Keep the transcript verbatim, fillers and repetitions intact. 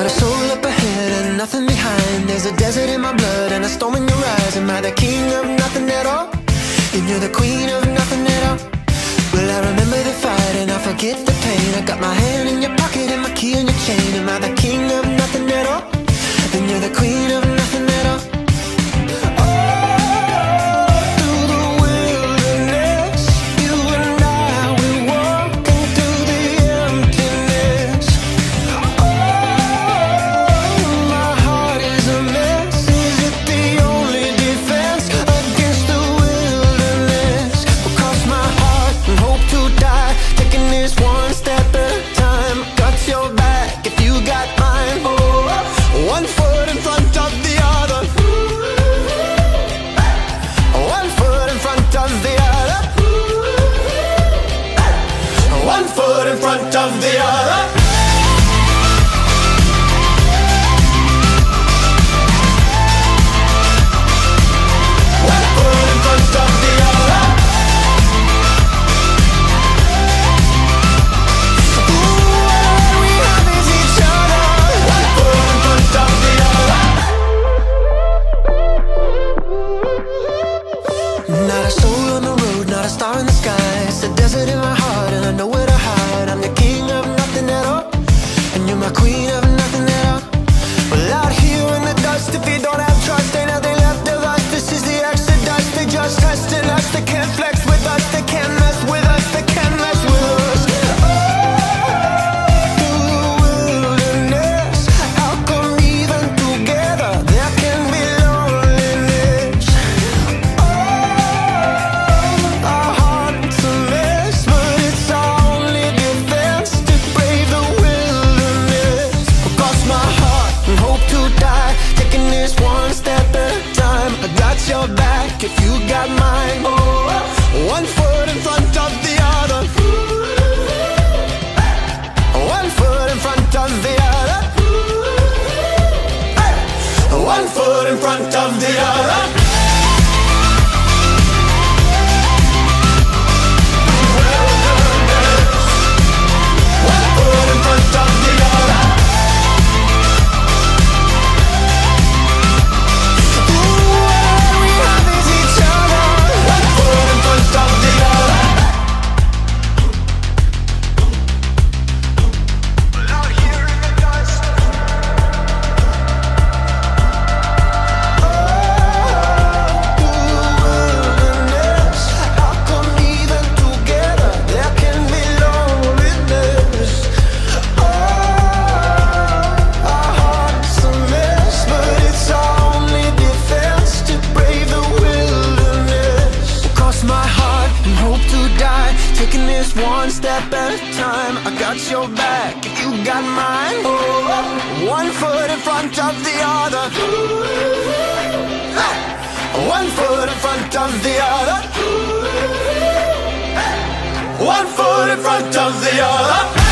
a soul up ahead and nothing behind. There's a desert in my blood and a storm in your eyes. Am I the king of nothing at all? Then you're the queen of nothing at all. Well, I remember the fight and I forget the pain. I got my hand in your pocket and my key in your chain. Am I the king of nothing at all? Then you're the queen of nothing at all. In front of the other. One foot in front of the other. Ooh, all we have is each other. One foot in front of the other. Not a soul on the road, not a star in the sky. It's a desert in my heart and I know where to hide. I'm the king of nothing at all, and you're my queen of nothing at all. Well, out here in the dust, if you don't have trust, ain't nothing left of us. This is the exodus. They just testing us. They can't flex with us. They can't mess with us. They can't mess with us. Oh, through the wilderness, how come even together there can be loneliness? Oh, our hearts a mess, but it's our only defense to brave the wilderness. Cross my heart and hope to die, taking this one step at a time. I got your back if you got mine. Oh, one foot in front of the other. One foot in front of the other. One foot in front of the other. One foot in front of the other. Ooh, all we have is each other. One foot in front of the other. Out here in the dust. Wilderness, how come even together there can be loneliness? Oh, our hearts a mess, but it's our only defense to brave the wilderness. Cross my heart and hope to die, taking this one step at a time. I got your back if you got mine. Oh, one foot in front of the other. One foot in front of the other. One foot in front of the other.